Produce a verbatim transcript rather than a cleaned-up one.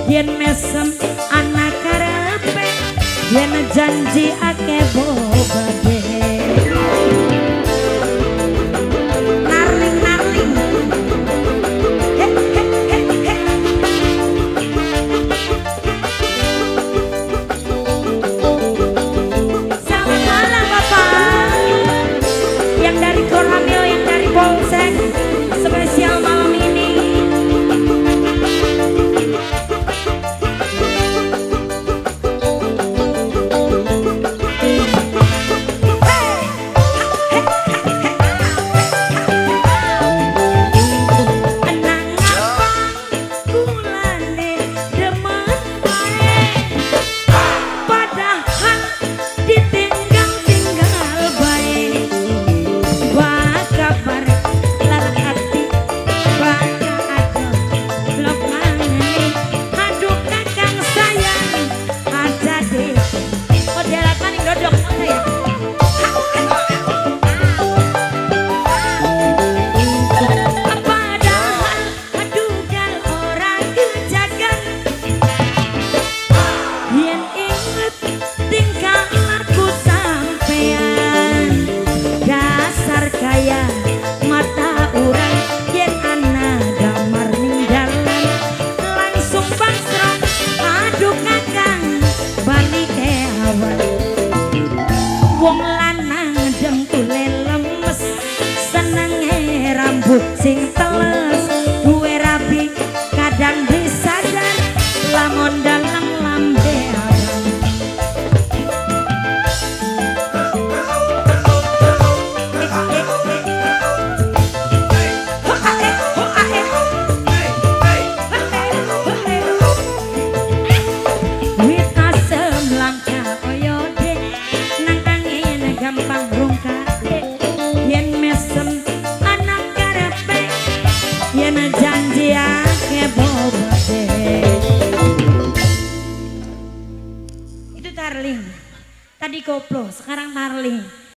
yen mesem anak karepe yen janji ake bobade narling narling he, he, he, he. Selamat malam Bapak yang dari Koramil, yang dari Polsek, spesial malam ini. Wong lanang dengkule lemes senenge rambut sing teles duwe rabi kadang bisa dan lamun dalam lambe abang wit asem langka oyode gampang rungkake yen mesem anak karepe yen janji ake bobade. Itu Tarling tadi koplo, sekarang Tarling.